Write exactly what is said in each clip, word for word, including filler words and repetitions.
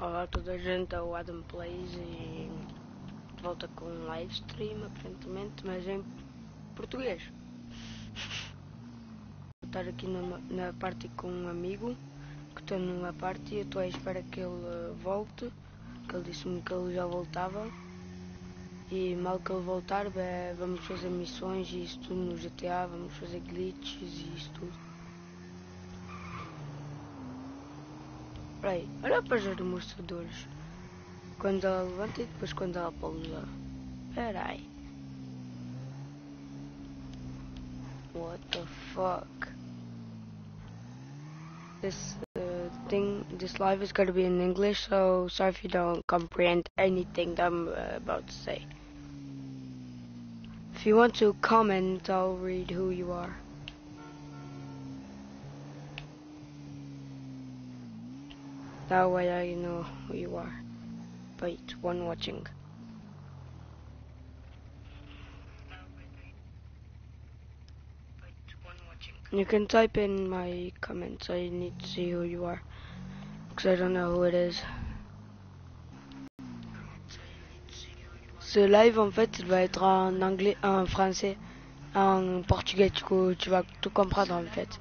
Olá a toda a gente, é o Adam Plays e volta com um live stream aparentemente, mas em português. Vou estar aqui numa, na parte com um amigo que estou numa parte e eu estou à espera que ele volte, que ele disse-me que ele já voltava e mal que ele voltar bem, vamos fazer missões e isso tudo no G T A, vamos fazer glitches e isso tudo. Peraí, olha para os demonstradores. Quando ela levanta e depois quando ela pousa. Peraí. What the fuck? This uh, thing, this live is gonna be in English, so sorry if you don't comprehend anything that I'm uh, about to say. If you want to comment, I'll read who you are. That way I know who you are. Wait, one watching. You can type in my comments, I need to see who you are. Because I don't know who it is. Ce live en fait il va être en anglais, en français, en portugais, du coup tu vas tout comprendre en fait.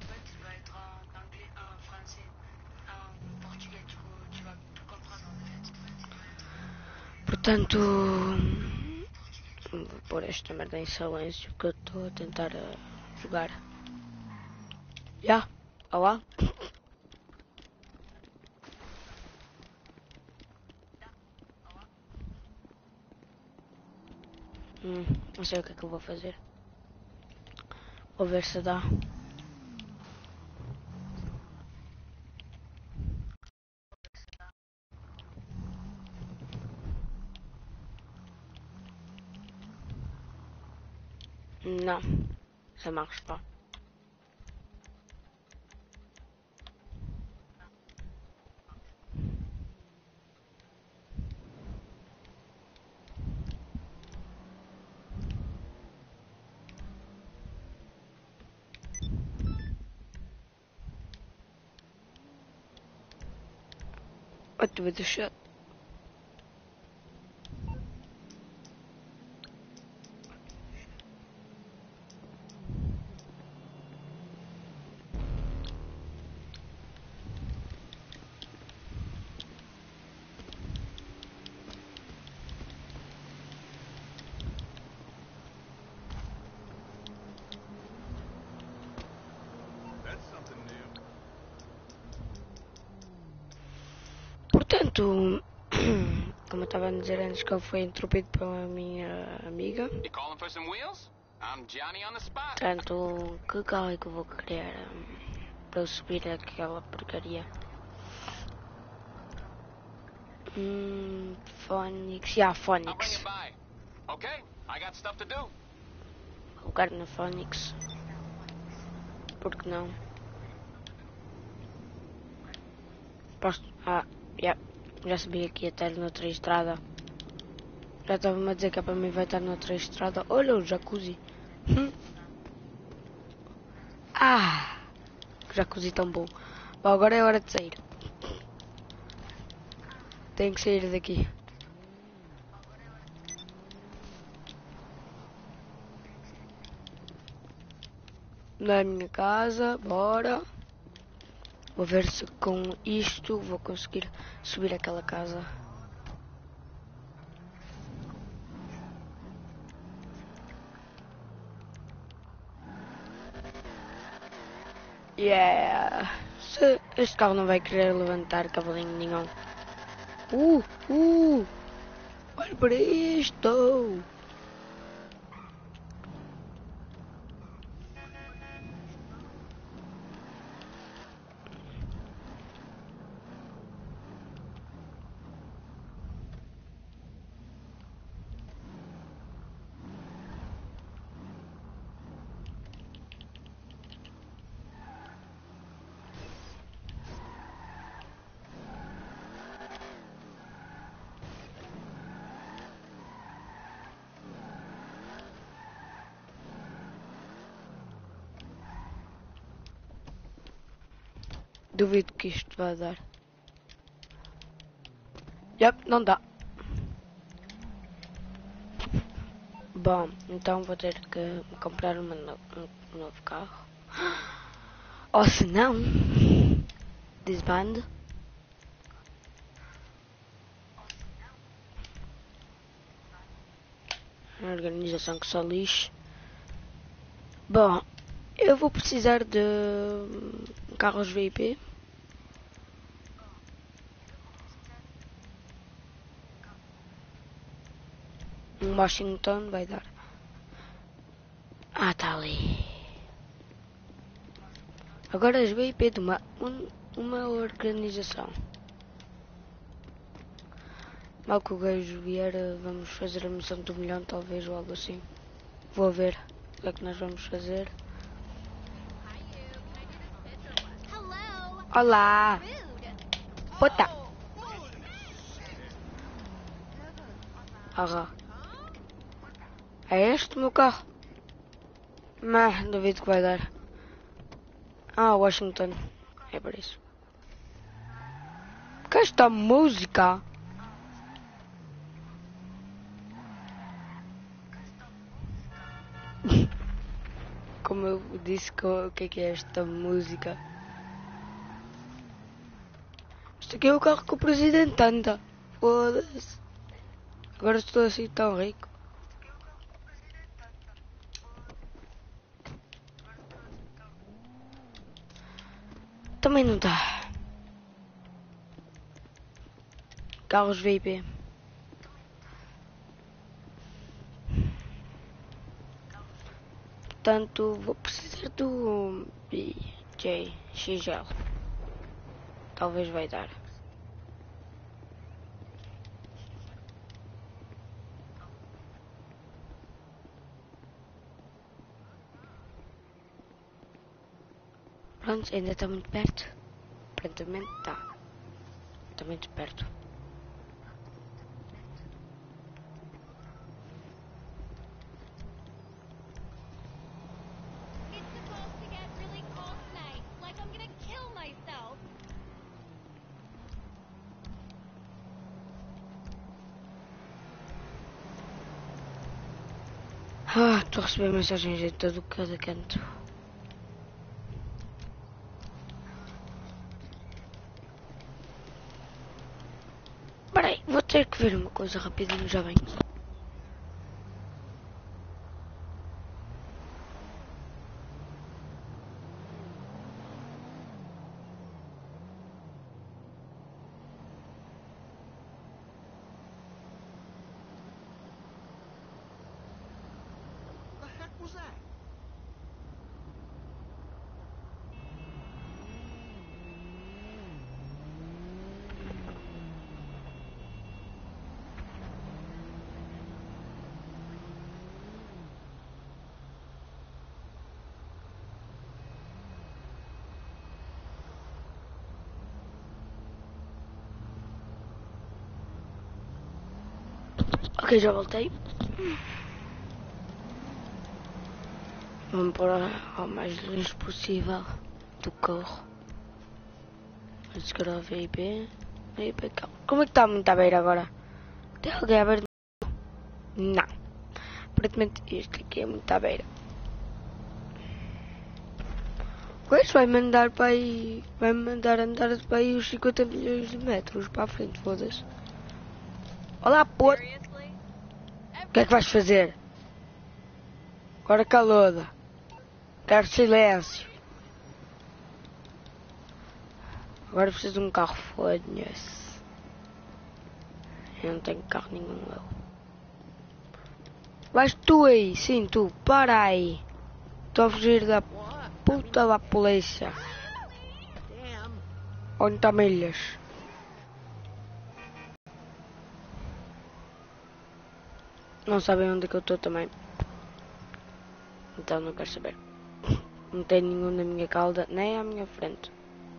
Portanto, vou pôr esta merda em silêncio que eu estou a tentar uh, jogar. Já, yeah. Olá. Hum, não sei o que é que eu vou fazer. Vou ver se dá. Non, ça marche pas. What with the shit? Portanto, como eu estava a dizer antes que ele foi interrompido pela minha amiga. Portanto, que carro é que eu vou querer um, para eu subir aquela porcaria? Hum, Phoenix, yeah, Phoenix. Colocar na Phoenix. Porque não? Posso. Ah, yeah. Já subi aqui até noutra estrada. Já estava-me a dizer que é para mim vai estar noutra estrada. Olha o jacuzzi. Hum. Ah! Que jacuzzi tão bom. Bom, agora é hora de sair. Tenho que sair daqui. Na minha casa, bora. Vou ver se com isto vou conseguir subir aquela casa. Yeah! Se este carro não vai querer levantar cavalinho nenhum. Uh! Uh! Olha para isto! Duvido que isto vai dar. Yep, não dá. Bom, então vou ter que comprar uma no um novo carro. Ou se não, desbande. A organização que só lixo. Bom, eu vou precisar de carros V I P. Um Washington vai dar. Ah, tá ali. Agora as V I P de uma, um, uma organização. Mal que o gajo vier, vamos fazer a missão do milhão, talvez, ou algo assim. Vou ver o que é que nós vamos fazer. Olá! Puta! Ah, é este o meu carro? Mas duvido que vai dar. Ah, Washington. É por isso. Que esta música? Como eu disse, o que é que é esta música? Isto aqui é o carro que o presidente anda. Foda-se. Agora estou assim tão rico. Também não está. Carros V I P. Portanto, vou precisar do B J X L. Talvez vai dar. Pronto, ainda está muito perto. Aparentemente está. Está muito perto. Ah, estou a receber mensagens de todo cada canto. Peraí, vou ter que ver uma coisa rapidinho, já venho. Ok, já voltei. Vamos pôr ao mais longe possível do carro. Vamos chegar ao V I P. V I P carro. Como é que está muito à beira agora? Tem alguém a ver? Não. Aparentemente este aqui é muito à beira. O gajo vai mandar para aí. Vai mandar andar para aí os cinquenta milhões de metros para a frente, foda-se. Olá, pô. O que é que vais fazer? Agora calada. Quero silêncio. Agora preciso de um carro, foda-se. Eu não tenho carro nenhum, eu. Vais tu aí, sim, tu, para aí. Estou a fugir da puta da polícia. Onde está milhas? Não sabem onde é que eu estou também. Então não quero saber. Não tem nenhum na minha cauda, nem à minha frente.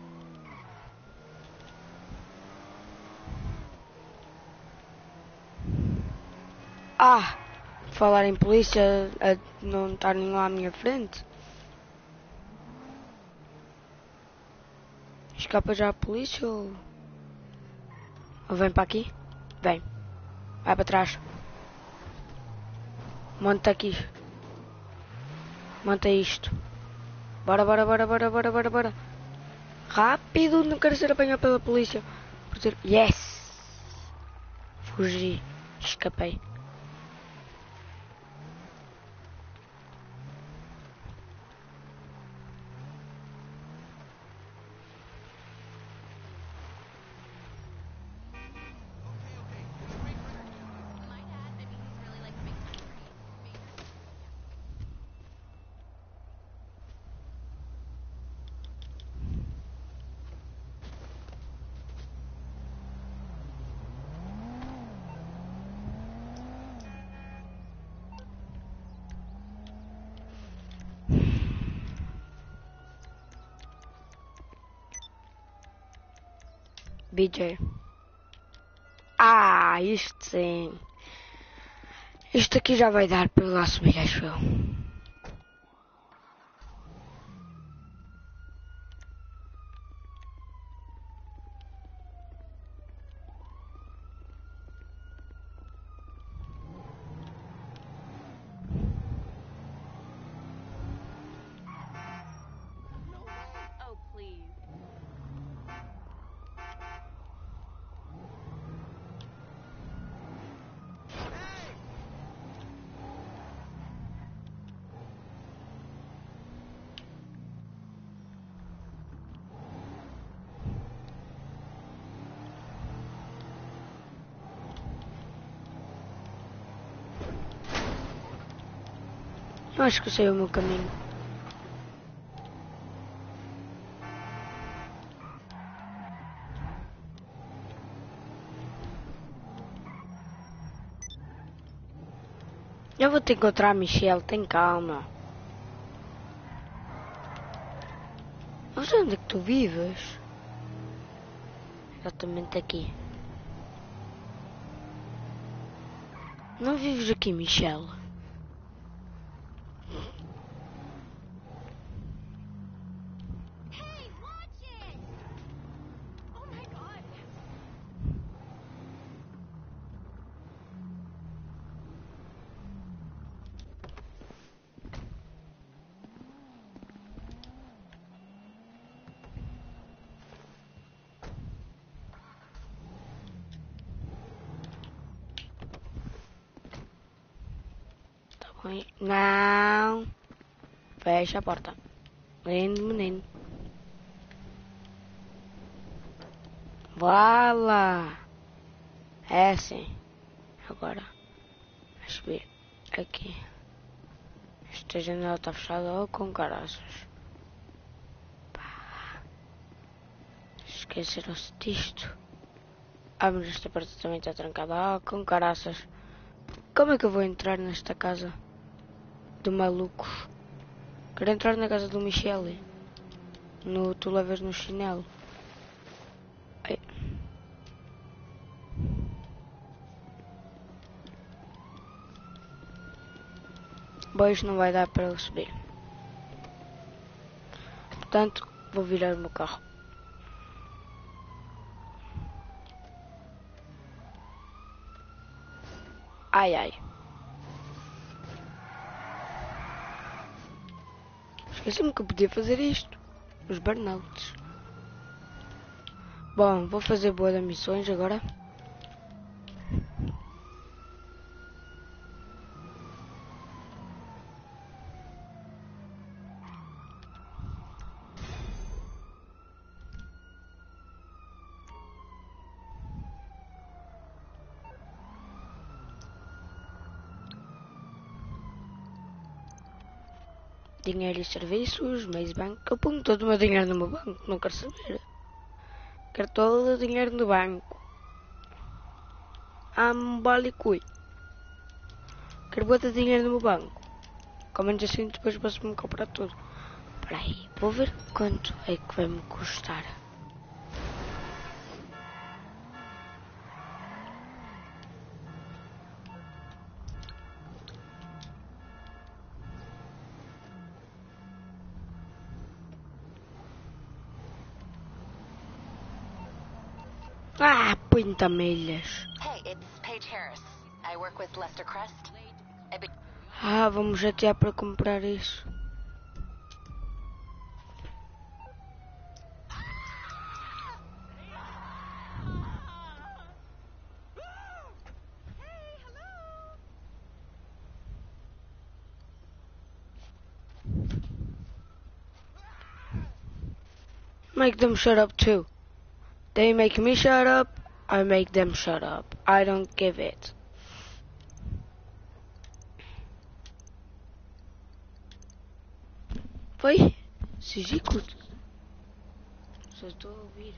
Ah! Falar em polícia, a não estar nenhum à minha frente. Escapa já a polícia ou... ou vem para aqui? Vem. Vai para trás. Monta aqui. Monta isto. Bora, bora, bora, bora, bora, bora, bora. Rápido, não quero ser apanhado pela polícia. Yes! Fugi. Escapei. B J. Ah, isto sim. Isto aqui já vai dar para eu lá subir, acho eu. Eu acho que eu sei o meu caminho. Eu vou ter que encontrar a Michelle, tem calma. Não sei onde é que tu vives. Exatamente aqui. Não vives aqui, Michelle? Não. Fecha a porta. Lindo menino. Vá lá. É assim. Agora. Deixa eu ver. Aqui. Esta janela está fechada ou com caraças. Esqueceram-se disto. Ah, mas esta porta também está trancada. Ah, com caraças. Como é que eu vou entrar nesta casa de malucos? Quero entrar na casa do Michele. No, tu levas no chinelo. Ai. Bom, isto não vai dar para eu subir. Portanto, vou virar o meu carro. Ai, ai. Esqueci-me que eu podia fazer isto. Os burnouts. Bom, vou fazer boa das missões agora. Dinheiro e serviços, mês banco. Eu ponho todo o meu dinheiro no meu banco, não quero saber. Quero todo o dinheiro no banco. Ambole cui. Quero botar dinheiro no meu banco. Como menos assim depois posso-me comprar tudo. Espera aí, vou ver quanto é que vai me custar. Ah, oitenta milhas. Hey, it Ah, vamos jatear para comprar isso. Make them shut up too. They make me shut up, I make them shut up. I don't give it. Foi? Sigico. Só estou a ouvir.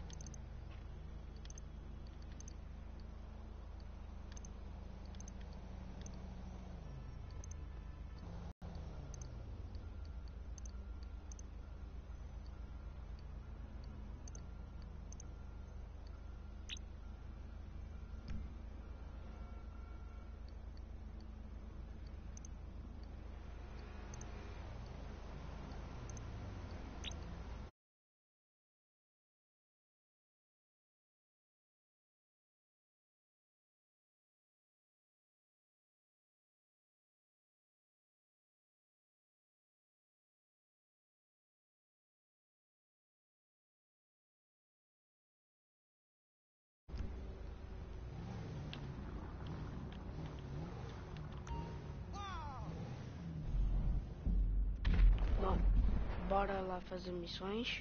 Bom, bora lá fazer missões.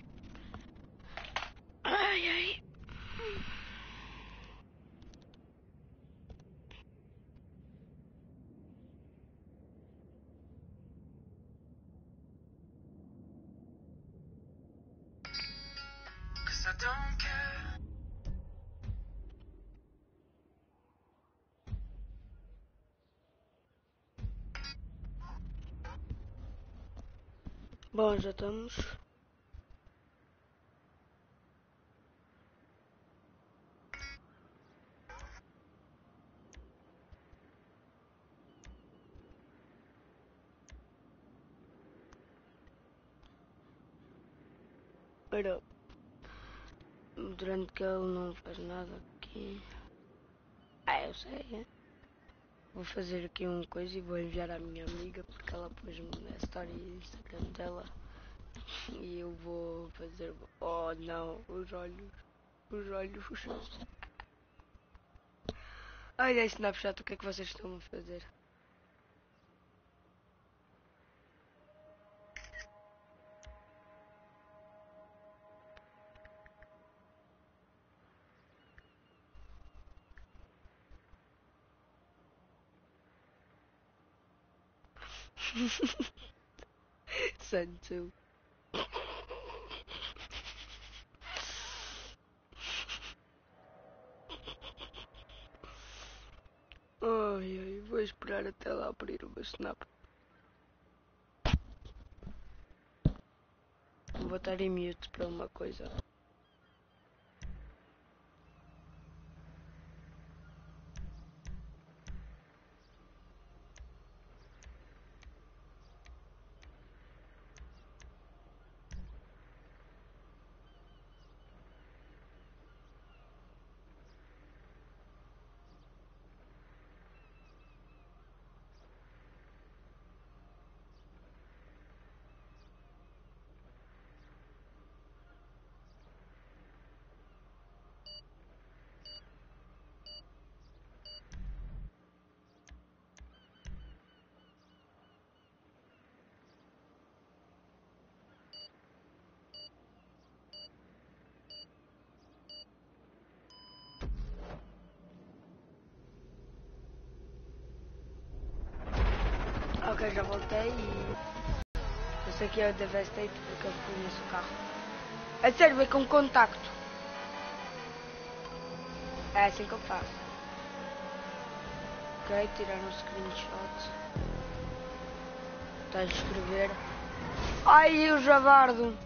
Ai, ai. Bom, já estamos. Para durante que ele não faz nada aqui. Ah, eu sei, é? Vou fazer aqui uma coisa e vou enviar à minha amiga porque ela pôs-me na story Instagram dela. E eu vou fazer. Oh não, os olhos. Os olhos. Olha, Snapchat, o que é que vocês estão a fazer? Santo. Ai, ai, vou esperar até lá abrir o meu Snap. Vou estar em mute para uma coisa. Ok, já voltei e esse aqui é o Devastate porque eu conheço o carro. É sério, é com contacto. É assim que eu faço. Ok, tirar um screenshot. Estás a escrever. Ai, o javardo.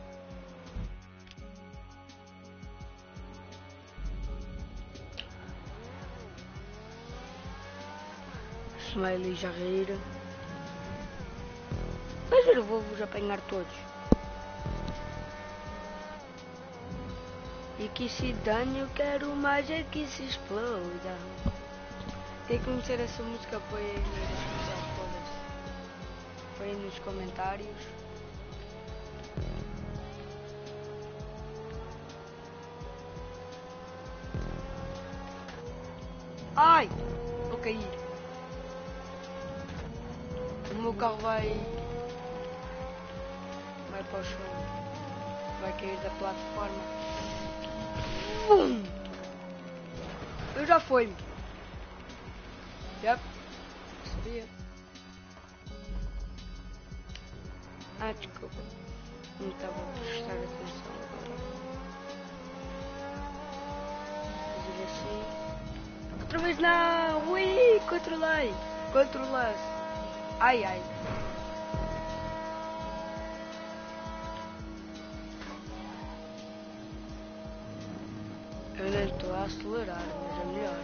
Smiley já rir. Mas eu vou-vos apanhar todos. E que se dane, eu quero mais é que se exploda. Quem conhecer essa música põe aí na descrição, foda-se. Põe aí nos comentários. Ai! Vou cair. O meu carro vai... Vai para o chão. Vai cair da plataforma. Bum! Eu já fui. Yep. Sabia. Ah, desculpa. Não estava a prestar atenção agora. Fazer assim. Outra vez não! Ui! Controlei! Controlei-se! Ai ai! Eu nem estou a acelerar, mas é melhor.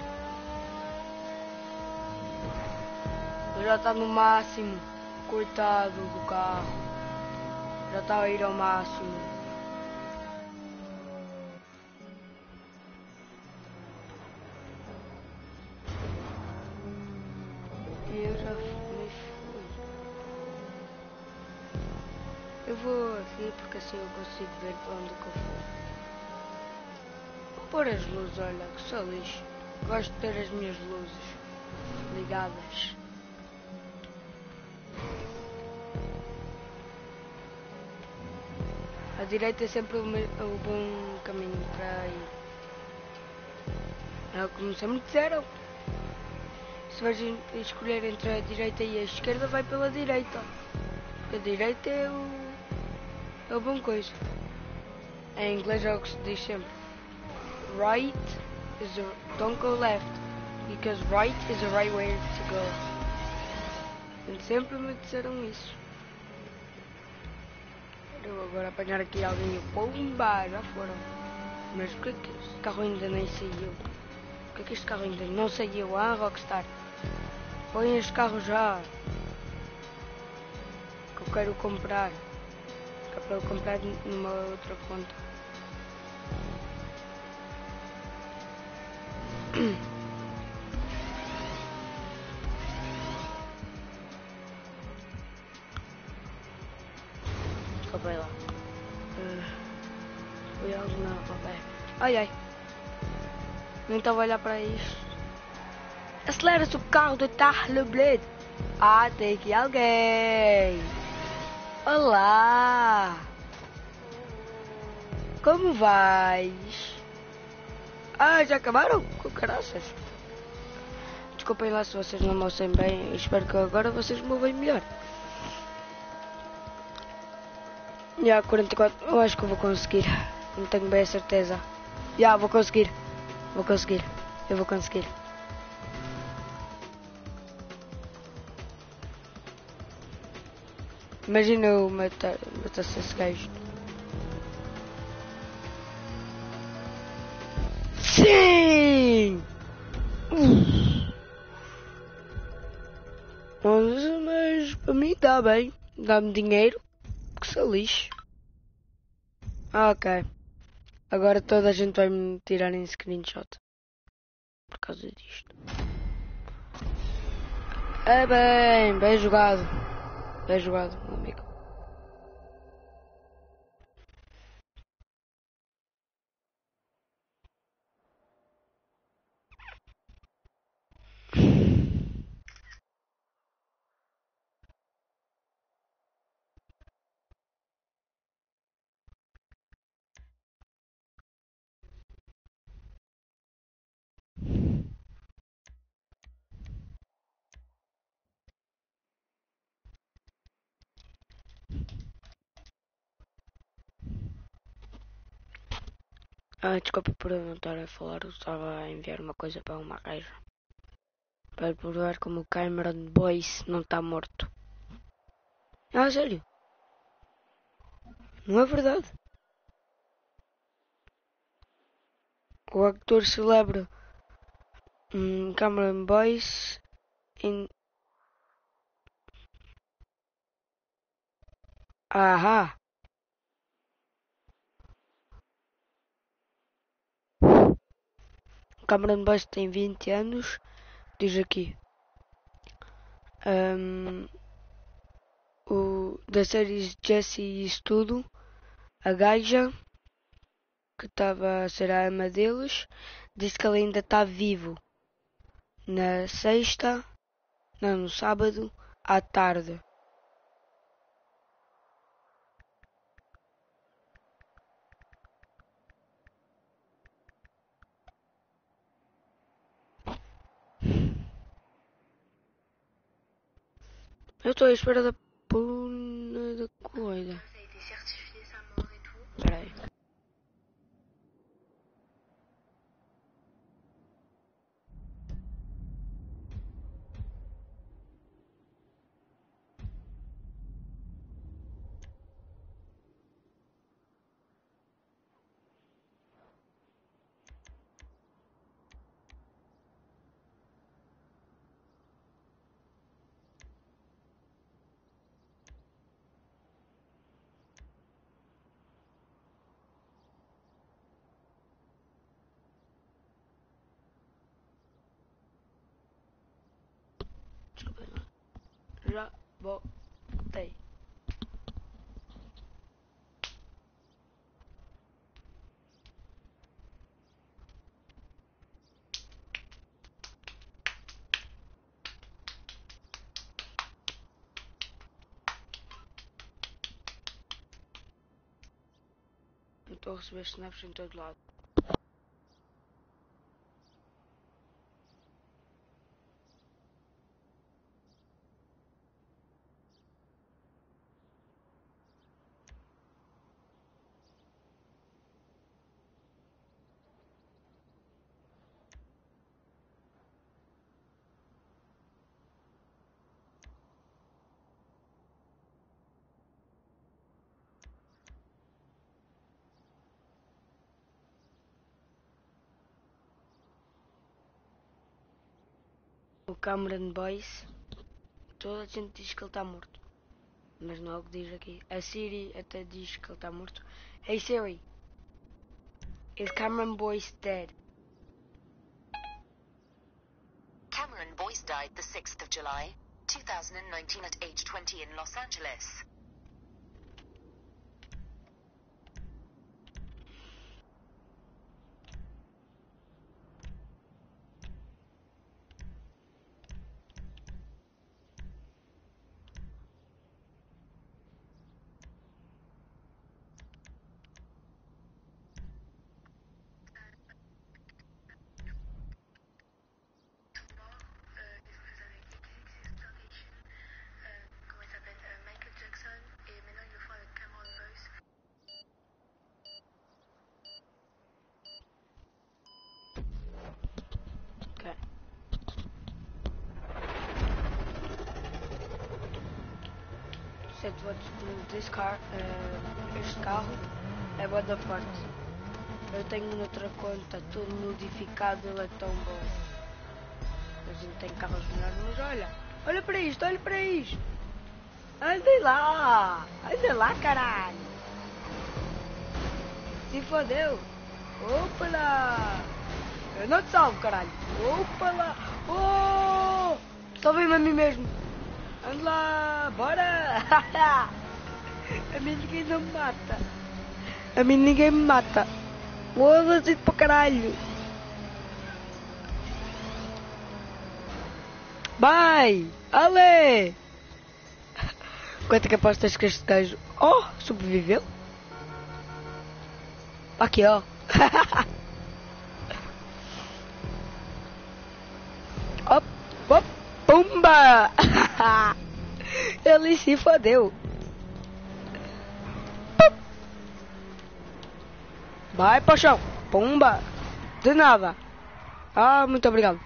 Eu já está no máximo. Coitado do carro. Já está a ir ao máximo. E eu já me fui. Eu vou aqui porque assim eu consigo ver para onde que eu vou. Vou pôr as luzes, olha, que só lixo. Gosto de ter as minhas luzes ligadas. A direita é sempre o, o bom caminho para ir. É como sempre disseram. Se vais escolher entre a direita e a esquerda, vai pela direita. Porque a direita é o, é o bom coisa. Em inglês é o que se diz sempre. Right is a, don't go left. Because right is the right way to go. E sempre me disseram isso. Eu agora apanhar aqui alguém e pumba, já foram. Mas por que este carro ainda nem saiu? Por que este carro ainda não saiu? Ah, Rockstar. Põe este carro já. Que eu quero comprar. Que é para eu comprar numa outra conta. Acabei lá. Uh, foi algo não, ok. Ai ai. Nem estava a olhar para isto. Acelera-se o carro do Tarlo Blade. Ah, tem aqui alguém. Olá. Como vais? Ah, já acabaram? Com caraças. Desculpem lá se vocês não me ouvem bem. Espero que agora vocês me ouvem melhor. Já, quarenta e quatro. Eu acho que eu vou conseguir. Não tenho bem a certeza. Já, vou conseguir. Vou conseguir. Eu vou conseguir. Imagina eu matar, matar esse gajo. Sim! Mas, mas para mim dá bem. Dá-me dinheiro. Que se lixe. Ah, ok. Agora toda a gente vai me tirar em screenshot. Por causa disto. É bem, bem jogado. Bem jogado, meu amigo. Ah, desculpa por eu não estar a falar, eu estava a enviar uma coisa para uma gaja. Para provar como o Cameron Boyce não está morto. Ah, sério? Não é verdade? O actor celebra um, Cameron Boyce em... Ahá! Cameron Boyce tem vinte anos Diz aqui. Um, o, da série Jesse e isso tudo. A gaja que estava a ser a ama deles disse que ele ainda está vivo. Na sexta, não, no sábado, à tarde. Eu estou à espera da puna da corrida. Espera aí. Desculpa, já voltei. Estou a receber snaps em todo lado. O Cameron Boyce, toda a gente diz que ele está morto. Mas não é o que diz aqui. A Siri até diz que ele está morto. Hey Siri, is Cameron Boyce dead? Cameron Boyce died the sixth of July, two thousand nineteen at age twenty in Los Angeles. Okay. Set what this car, uh, este carro é boa da parte. Eu tenho noutra conta tudo modificado, ele é tão bom. A gente tem carros melhores, mas olha, olha para isto, olha para isto. Ande lá, ande lá, caralho. Se fodeu. Opa lá. Eu não te salvo, caralho. Opa lá. Oh, salvei-me a mim mesmo. Ande lá, bora. A mim ninguém não me mata. A mim ninguém me mata. Foda-se para caralho. Vai, ale. Quanto é que apostas que este gajo... Oh, sobreviveu? Aqui, ó. Op, op, pumba. Ele se fodeu. Vai para o chão. Pumba. De nada. Ah, muito obrigado.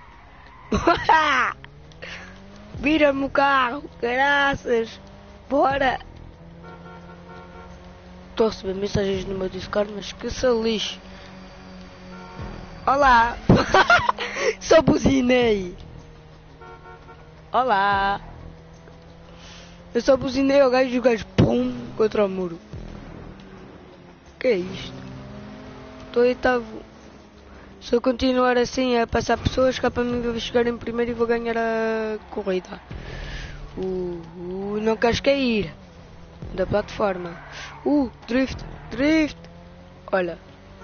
Vira-me o carro. Graças. Bora. Estou a receber mensagens no meu Discord, mas que se lixe. Olá. Só buzinei. Olá. Eu só buzinei o gajo e o gajo pum contra o muro. Que é isto? Estou oitavo. Se eu continuar assim a passar pessoas, cá para mim vou chegar em primeiro e vou ganhar a corrida. Uh, uh, não queres cair da plataforma. Uh, drift, drift. Olha.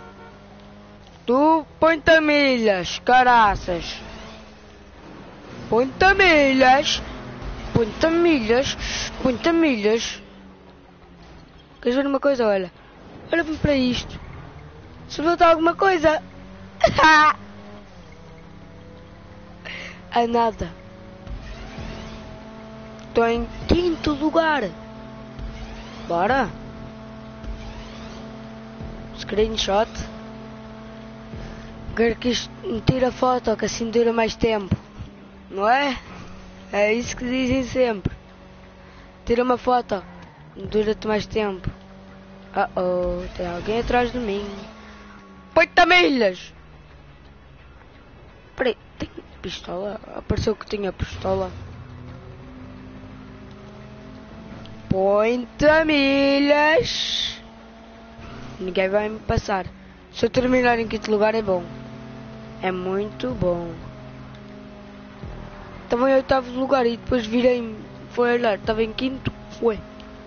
Tu põe-te a milhas, caraças. Põe-te a milhas. Põe-te a milhas. Põe-te a milhas. Queres ver uma coisa? Olha. Olha-me para isto. Se faltar alguma coisa. A nada. Estou em quinto lugar. Bora. Screenshot. Quero que isto me tire a foto, que assim dura mais tempo. Não é? É isso que dizem sempre. Tira uma foto. Dura-te mais tempo. Uh oh, tem alguém atrás de mim. Põe-te milhas. Peraí, tem pistola? Apareceu que tinha pistola. Põe-te milhas. Ninguém vai me passar. Se eu terminar em quinto lugar é bom. É muito bom. Estava em oitavo lugar e depois virei-me. Foi olhar, estava em quinto. Foi.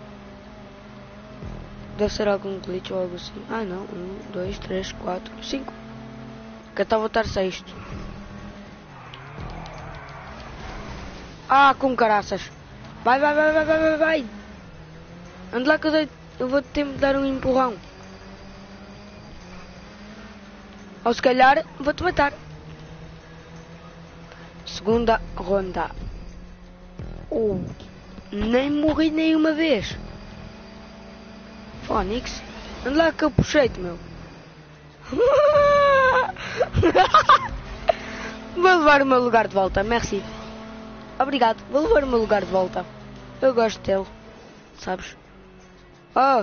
Deve ser algum glitch ou algo assim. Ah não, um, dois, três, quatro, cinco. Que eu estava a estar sexto. Ah, com caraças. Vai, vai, vai, vai, vai, vai, vai. Ande lá que eu, dei, eu vou ter de dar um empurrão. Ou se calhar vou-te matar. Segunda ronda. Oh, nem morri nenhuma vez. Fónix, anda lá que eu puxei-te, meu. Vou levar o meu lugar de volta, merci. Obrigado, vou levar o meu lugar de volta. Eu gosto dele, sabes? Oh,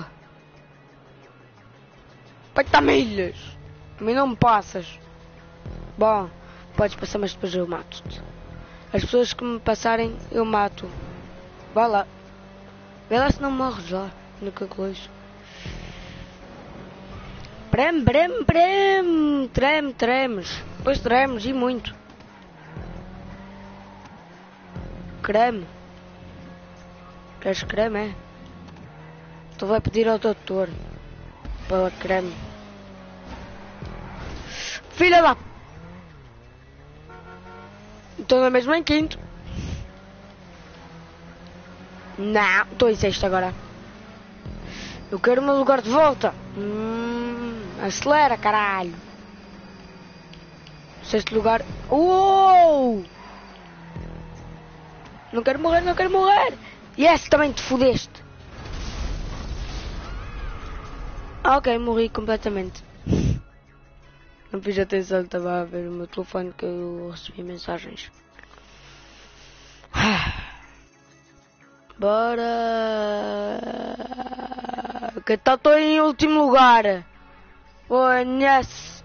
patamilhas. A mim não me passas. Bom, podes passar, mas depois eu mato-te. As pessoas que me passarem, eu mato. Vai lá. Vê lá se não morres lá. Nunca coisa. Preme, preme, preme. Treme, tremes. Depois tremes e muito. Creme. Queres creme, é? Tu vai pedir ao doutor. Para creme. Filha da... Estou na mesma em quinto. Não, estou em sexto agora. Eu quero o meu lugar de volta. Hum, acelera, caralho. Sexto lugar. Uou! Não quero morrer, não quero morrer. Yes, também te fodeste. Ah, ok, morri completamente. Não fiz atenção, estava a ver o meu telefone que eu recebi mensagens. Bora. Que tal estou em último lugar? Conhece.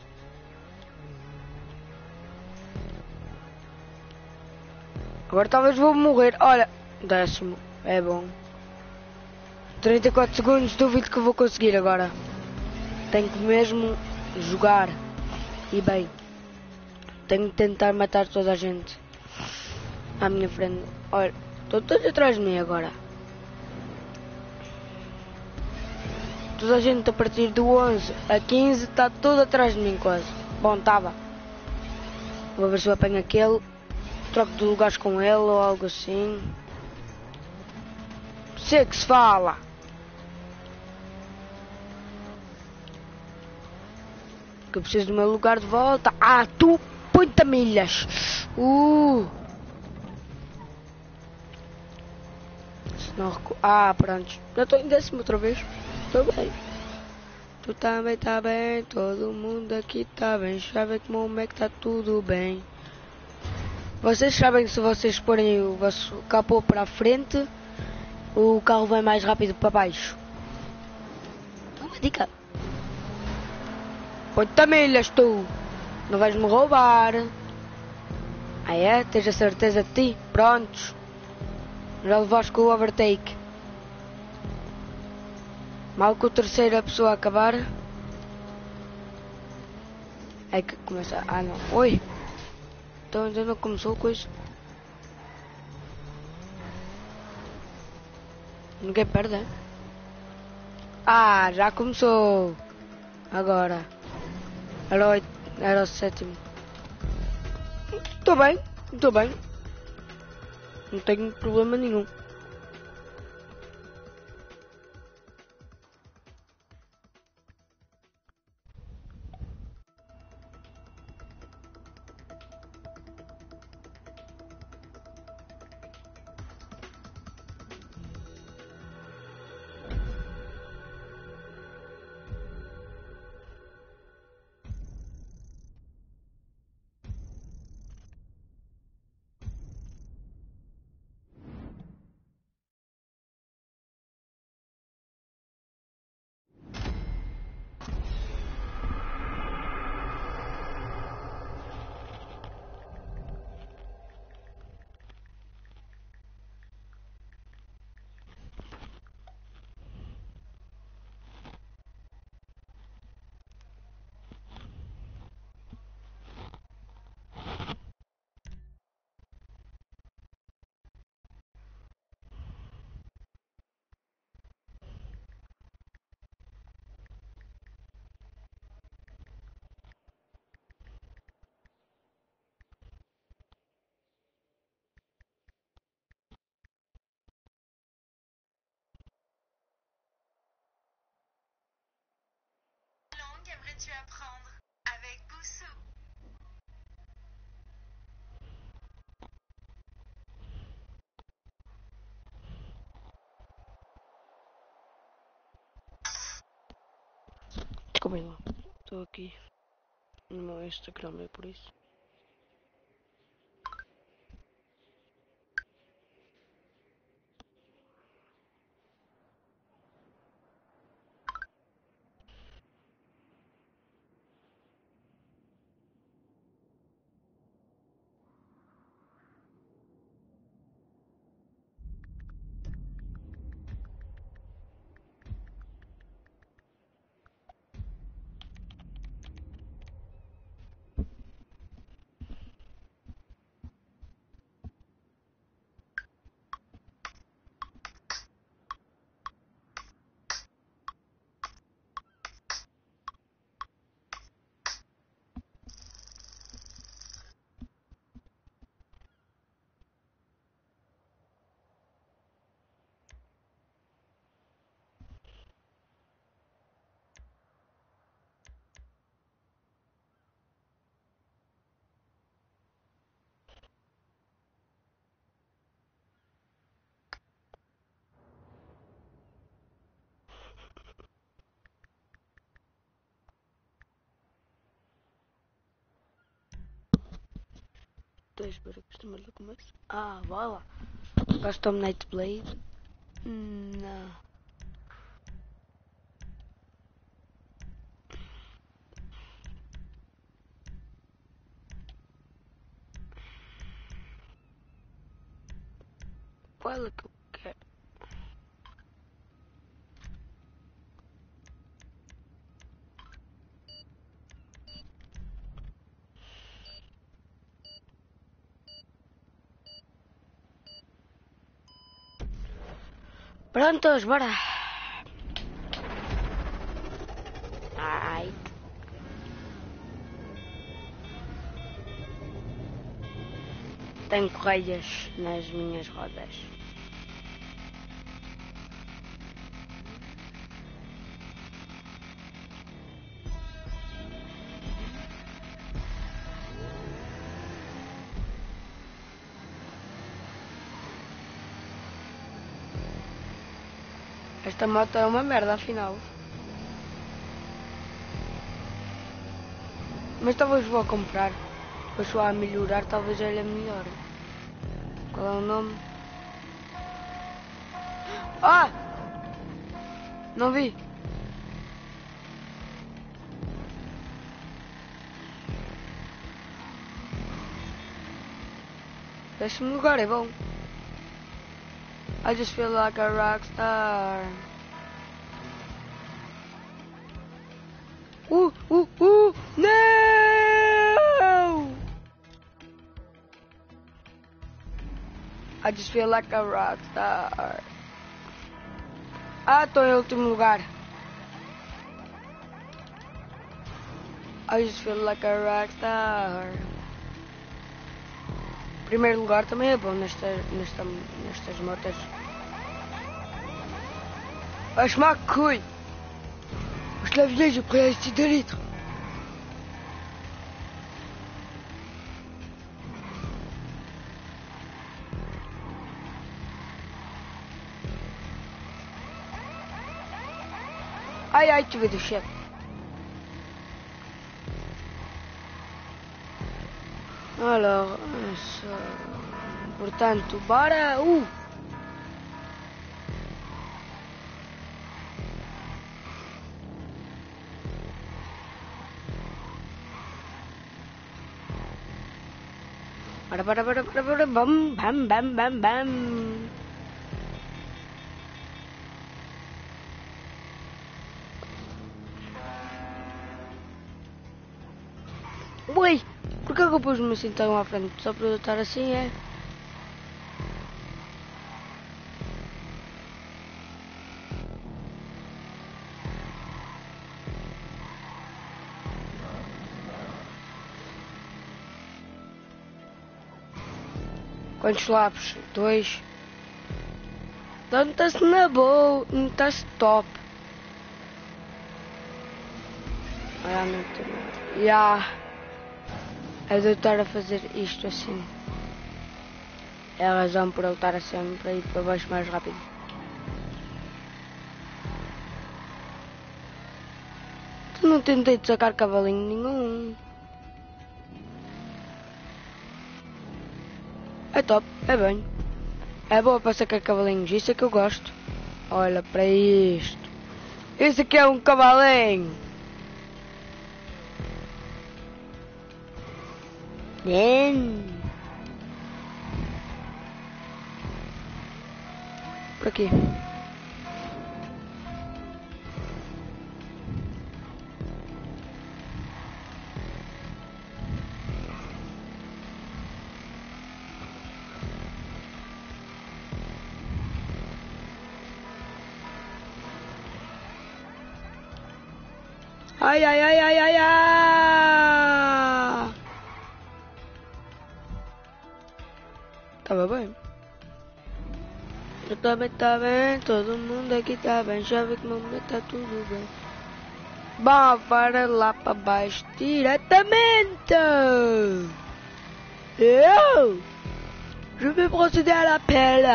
Agora talvez vou morrer. Olha, décimo. É bom. trinta e quatro segundos, duvido que vou conseguir agora. Tenho que mesmo jogar. E bem, tenho que tentar matar toda a gente à minha frente. Olha, estão todos atrás de mim agora. Toda a gente a partir do onze a quinze está tudo atrás de mim quase. Bom, estava. Vou ver se eu apanho aquele. Troco de lugares com ele ou algo assim. Sei que se fala. Que eu preciso do meu lugar de volta. Ah, tu põe-te milhas. Uh. Se não recu... Ah, pronto. Já estou em décimo outra vez. Estou bem. Tu também está bem. Todo mundo aqui está bem. Já vê como é que está tudo bem. Vocês sabem que se vocês porem o vosso capô para a frente, o carro vai mais rápido para baixo. Uma dica. Põe-te milhas, tu. Não vais me roubar. Ah é? Tens a certeza de ti? Prontos. Já levaste com o overtake. Mal que o terceiro a pessoa acabar. É que começa. Ah não. Oi! Então ainda não começou a coisa. Ninguém perde, é? Ah, já começou! Agora. Era o, oito, era o sétimo. Estou bem, estou bem. Não tenho problema nenhum. Aimerais-tu apprendre avec Boussou? Desculpem lá. Estou aqui no meu Instagram, é por isso. Estou a esperar que esta merda comece. Ah, vai lá. Custom Nightblade. Hum, não. Qual é que eu quero? Prontos, bora! Ai. Tenho correias nas minhas rodas. Esta moto é uma merda, afinal. Mas talvez vou comprar. Depois só a melhorar, talvez ele é melhor. Qual é o nome? Ah! Não vi. Décimo lugar é bom. I just feel like a rock star. Uh, uh, uh, não! I just feel like a rock star. Ah, estou em último lugar. I just feel like a rock star. Primeiro lugar também é bom nesta, nesta, nestas motas. Asma cool. Ушла в лежу, пройти дарит. Ai, ai, te vedo, chefe. Alors, ça... portanto, bora! Uh! Bora, bora, bora, bora, bora, bam, bam, bam, bam, bam. Ui! Por que eu pus-me assim tão à frente? Só para eu estar assim, é? Quantos lápis? Dois. Então está-se na boa, não está-se top. Realmente, já. Yeah. É de eu estar a fazer isto assim. É a razão por eu estar sempre a ir para baixo mais rápido. Eu não tentei de sacar cavalinho nenhum. É top, é bem. É boa para sacar cavalinhos, isso é que eu gosto. Olha para isto. Esse aqui é um cavalinho. Bem. Por aqui. Ai, ai, ai, ai, ai, ai. Tava bem. Eu também tá bem, todo mundo aqui tá bem, já vê que no momento tá tudo bem. Bom, para lá para baixo diretamente. Eu, je vais procéder à l'appel.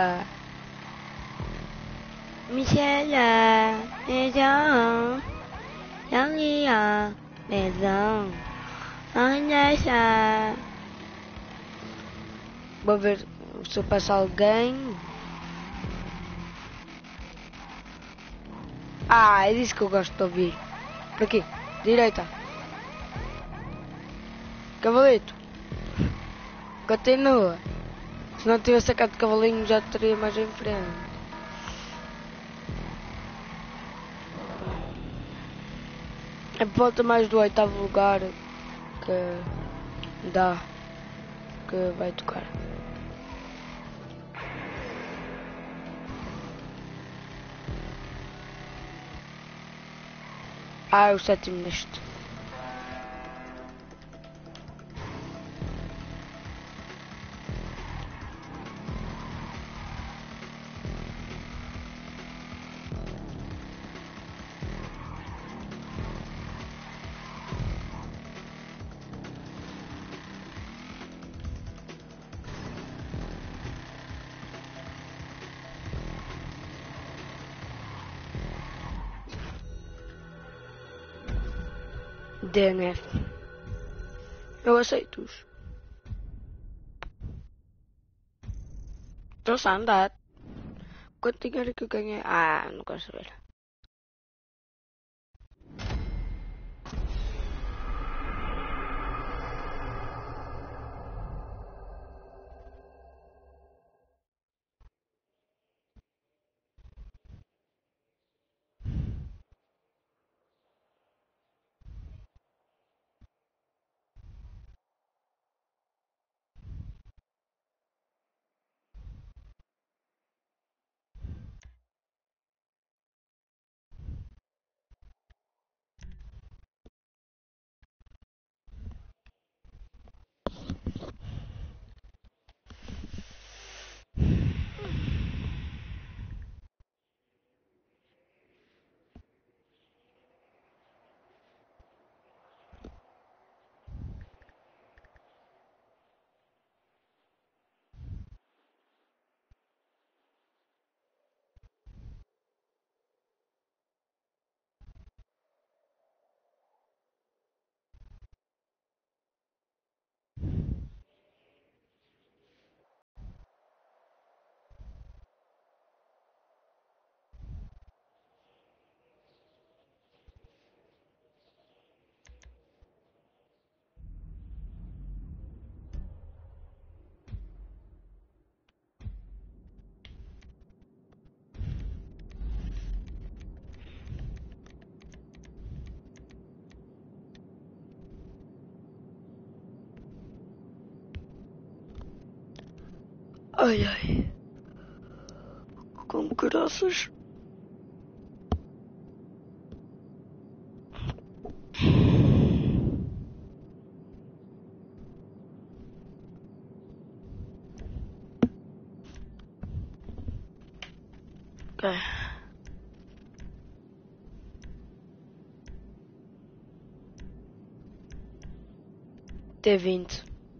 Michel, maison, Jean-Lia, maison, Anessa. Vou ver se eu passo alguém. Ah, é disso que eu gosto de ouvir. Por aqui, direita. Cavalito. Continua. Se não tivesse sacado de cavalinho já teria mais em frente. É por volta mais do oitavo lugar que dá. Que vai tocar. Ah, é o sétimo neste. D N F. Eu aceito-os. Estou a andar. Quanto dinheiro que eu ganhei? Ah, não quero saber. Ai ai. Como graças. Ok. T vinte.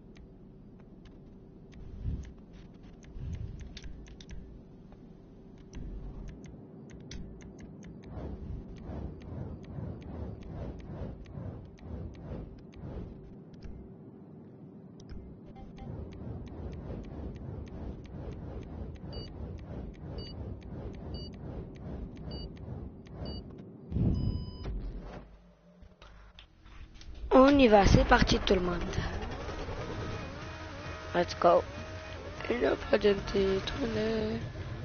On y va, c'est parti tout le monde. Let's go. Il n'y a pas de tourner.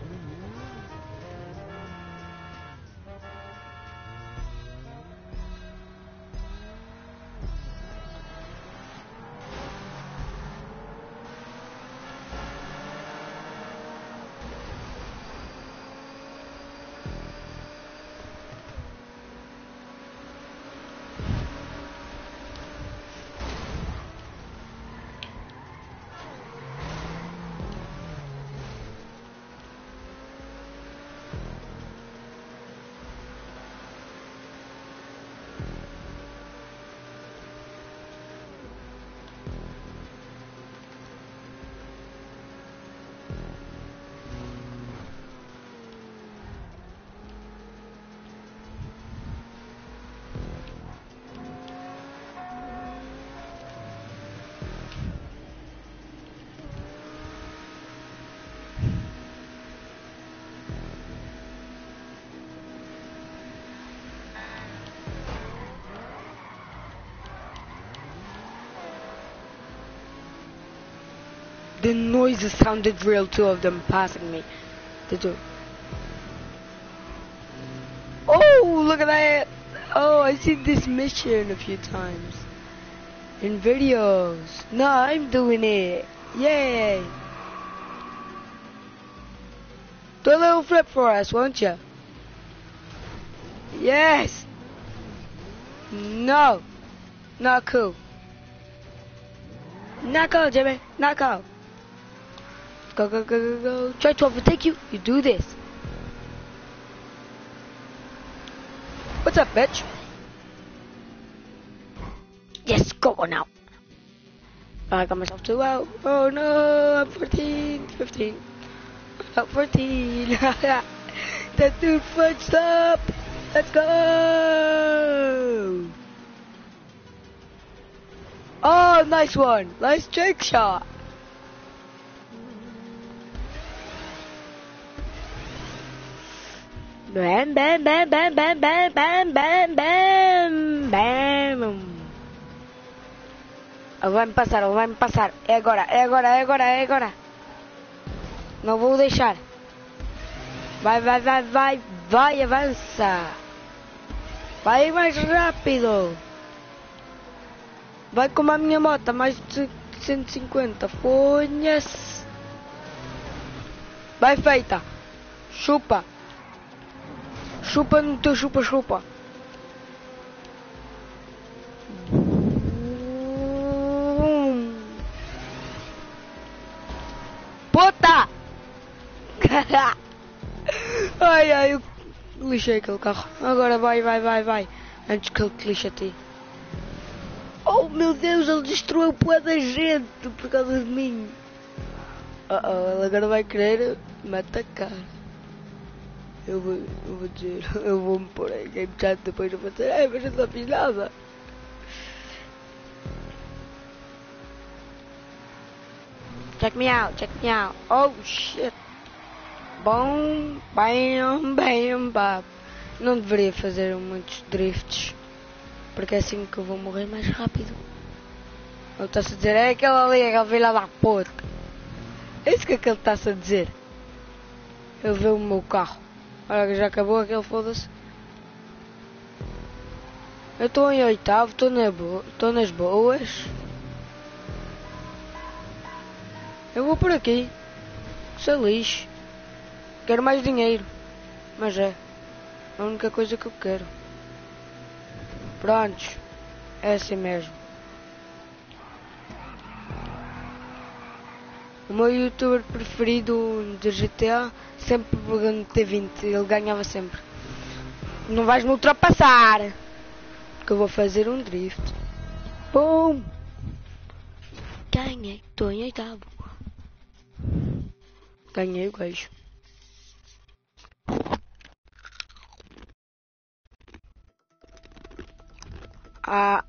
The noises sounded real, two of them passing me. The two. Oh, look at that! Oh, I've seen this mission a few times. In videos. No, I'm doing it. Yay! Do a little flip for us, won't you? Yes! No! Not cool. Not cool, Jimmy. Not cool. Go, go, go, go, go. Try to overtake you. You do this. What's up, bitch? Yes, go on out. I got myself two out. Oh no, I'm fourteen, fifteen. I'm out fourteen. That dude fudged up. Let's go. Oh, nice one. Nice trick shot. Bam, bam, bam, bam, bam, bam, bam, bam, bam, bam. Ele vai me passar, ele vai me passar. É agora, é agora, é agora, é agora. Não vou deixar. Vai, vai, vai, vai, vai, avança. Vai mais rápido. Vai como a minha moto, mais de cento e cinquenta. Fonha-se. Vai feita. Chupa. Chupa no teu chupa-chupa. Puta! Ai, ai, eu lixei aquele carro. Agora vai, vai, vai, vai. Antes que ele te lixe a ti. Oh meu Deus, ele destruiu o da gente por causa de mim. Uh oh, ele agora vai querer me atacar. Eu vou, eu vou dizer, eu vou me pôr aí game chat depois eu vou dizer, ai, mas eu não fiz nada. Check me out, check me out. Oh shit. Bom, bam, bam, bam. Não deveria fazer muitos drifts, porque é assim que eu vou morrer mais rápido. Ele está-se a dizer, é aquele ali, aquele filho da puta. É isso que ele está-se a dizer. Ele vê o meu carro. Olha que já acabou aquele, foda-se. Eu estou em oitavo, estou na bo tô nas boas. Eu vou por aqui. Se lixe. Quero mais dinheiro. Mas é a única coisa que eu quero. Prontos. É assim mesmo. O meu youtuber preferido de G T A sempre pegando T vinte. Ele ganhava sempre. Não vais me ultrapassar. Que eu vou fazer um drift. Pum! Ganhei. Estou em oitavo. Ganhei o gajo. Ah.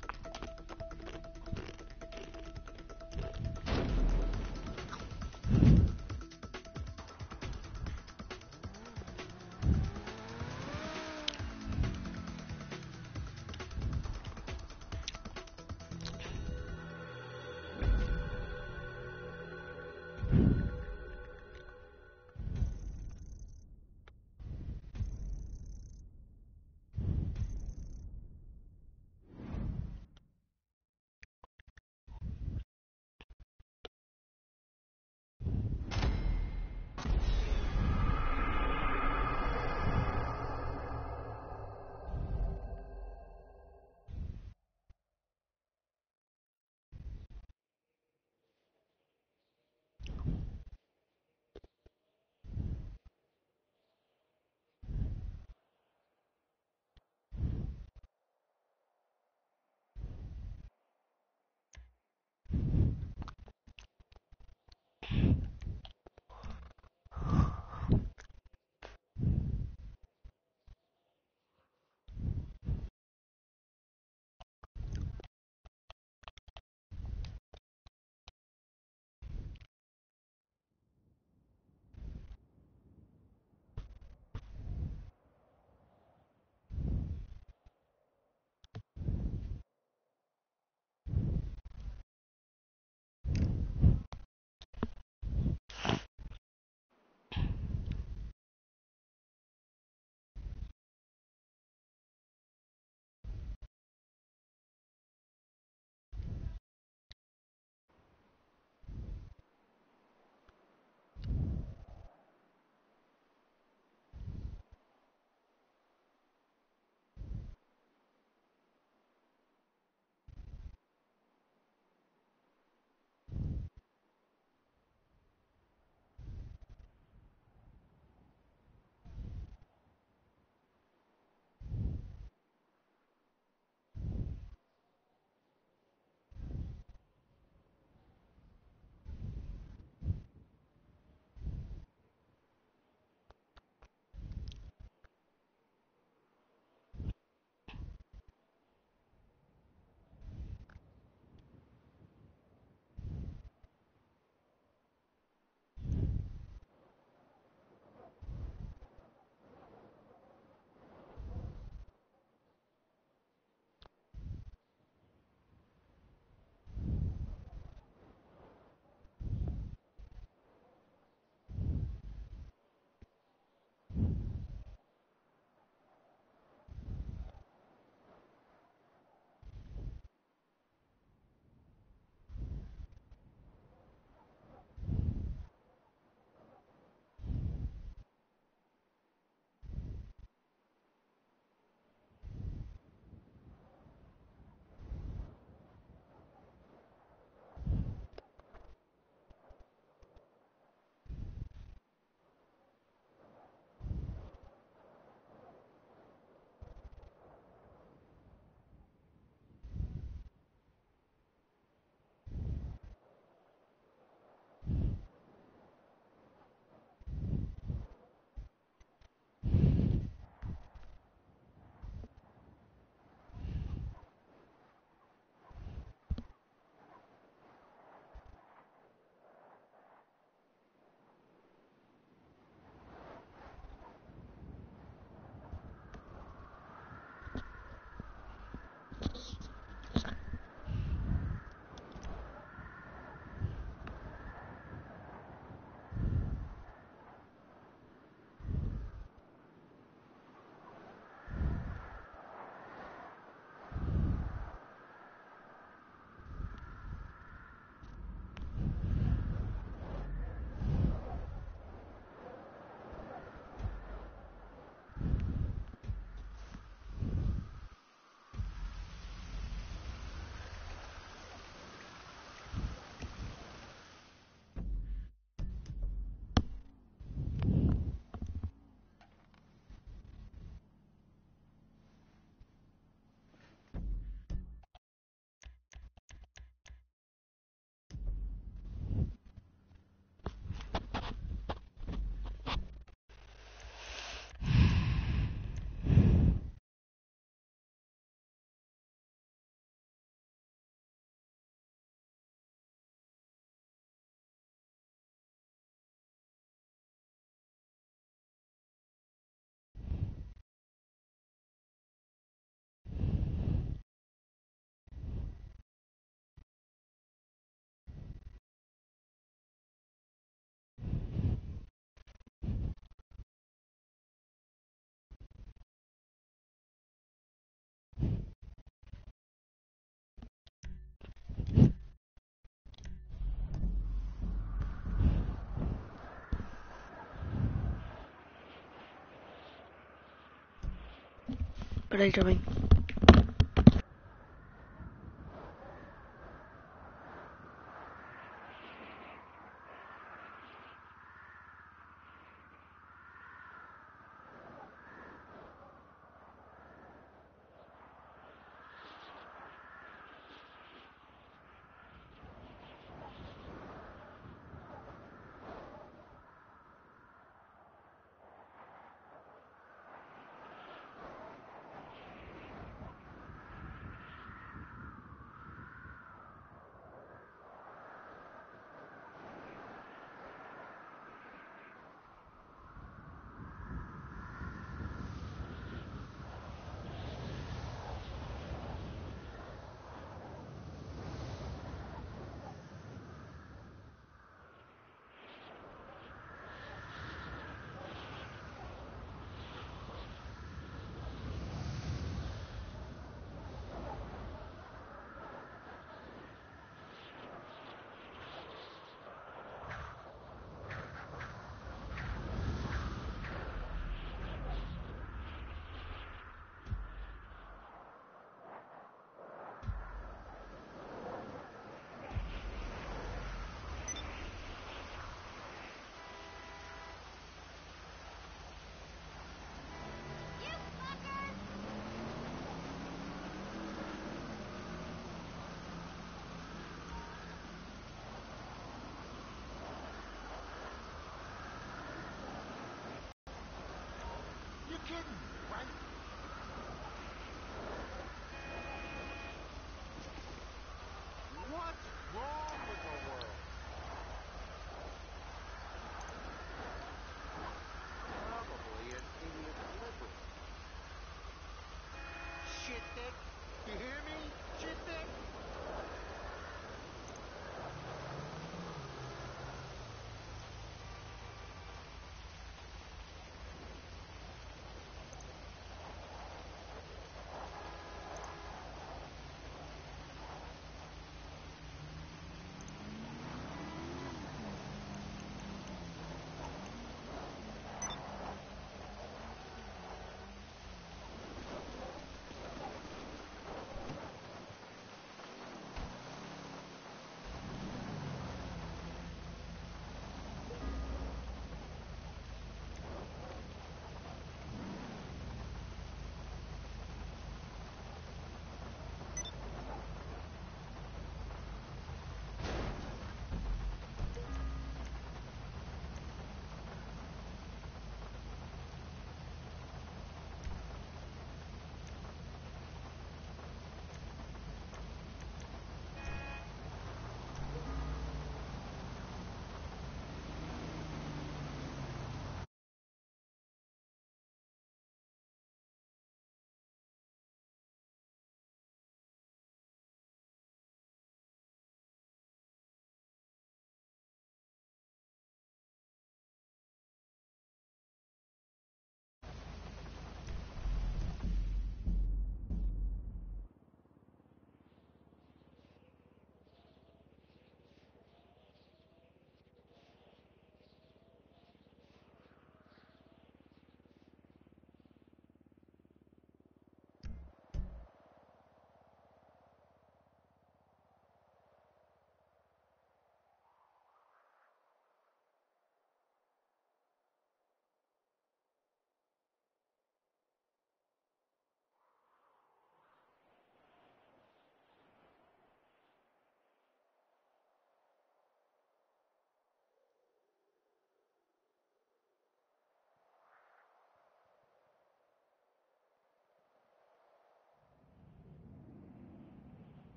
Espera aí, já vem.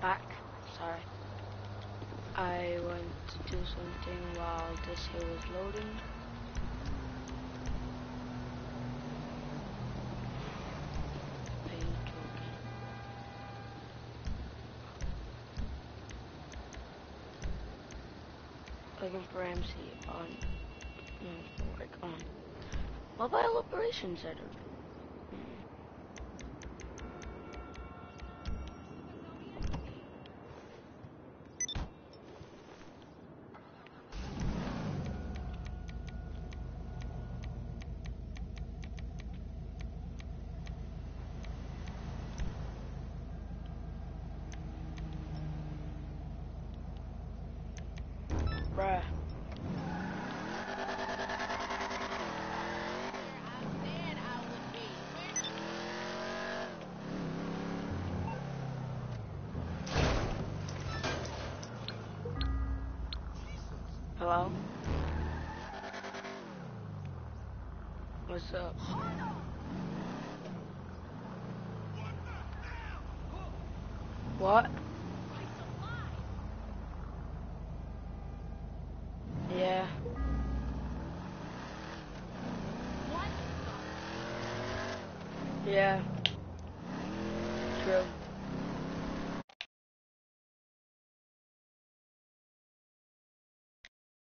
back. Sorry. I went to do something while this here was loading. Paint token. Looking for M C on, no, like on Mobile Operations Center. Bruh. Hello? What's up? What? Yeah. Yeah. True.